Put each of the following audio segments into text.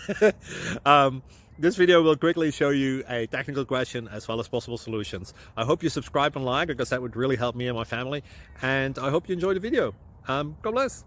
This video will quickly show you a technical question as well as possible solutions. I hope you subscribe and like, because that would really help me and my family. And I hope you enjoy the video. God bless.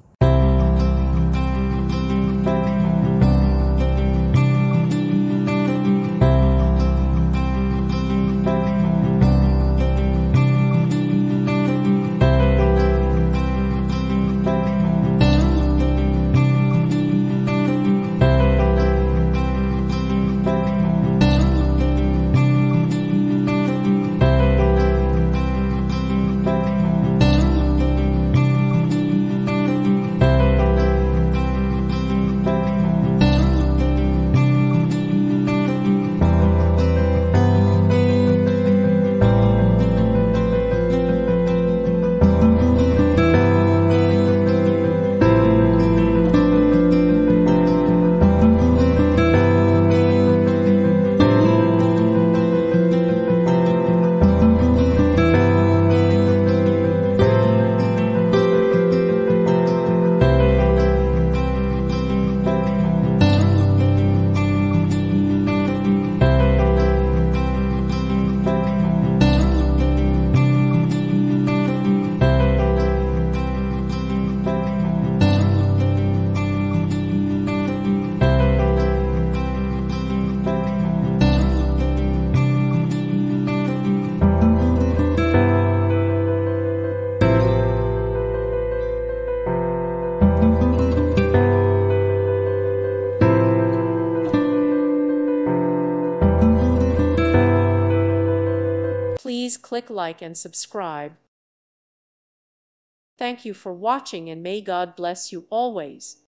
Please click like and subscribe. Thank you for watching, and may God bless you always.